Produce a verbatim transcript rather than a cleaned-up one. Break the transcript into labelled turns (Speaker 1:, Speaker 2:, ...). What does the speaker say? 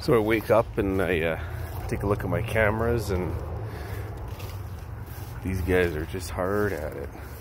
Speaker 1: So I wake up and I uh, take a look at my cameras, and these guys are just hard at it.